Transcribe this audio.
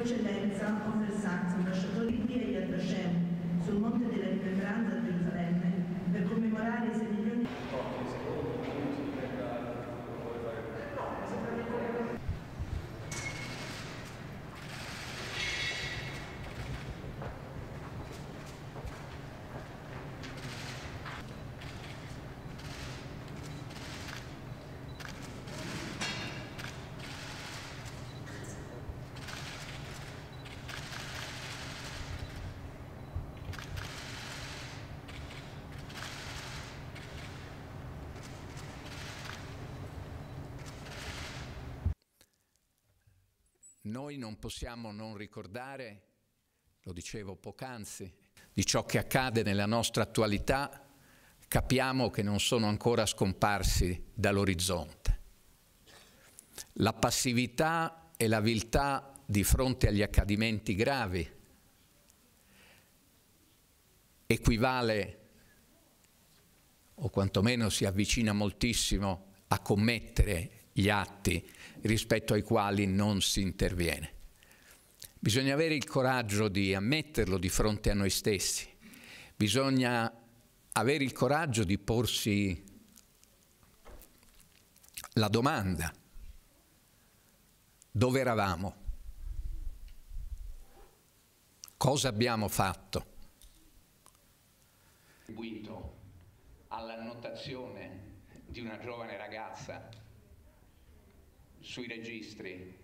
Eccellenza Omer Sachs, ambasciatore di Yad Vashem, sul Monte della Rimembranza a Gerusalemme, per commemorare i 6 milioni di... Noi non possiamo non ricordare, lo dicevo poc'anzi, di ciò che accade nella nostra attualità. Capiamo che non sono ancora scomparsi dall'orizzonte. La passività e la viltà di fronte agli accadimenti gravi equivale, o quantomeno si avvicina moltissimo, a commettere gli atti rispetto ai quali non si interviene. Bisogna avere il coraggio di ammetterlo di fronte a noi stessi, bisogna avere il coraggio di porsi la domanda: dove eravamo? Cosa abbiamo fatto? Contribuito all'annotazione di una giovane ragazza sui registri